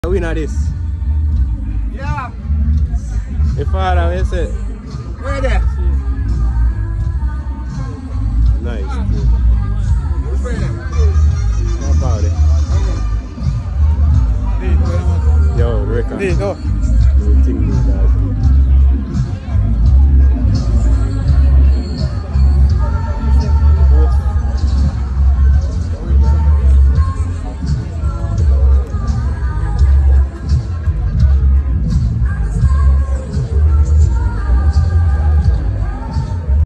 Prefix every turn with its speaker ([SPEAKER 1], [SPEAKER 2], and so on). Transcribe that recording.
[SPEAKER 1] Winner this.
[SPEAKER 2] Yeah.
[SPEAKER 1] If father will say.
[SPEAKER 2] Where there?
[SPEAKER 1] Nice.
[SPEAKER 2] Who's where there?
[SPEAKER 1] How about it? Yo, the record.
[SPEAKER 2] No.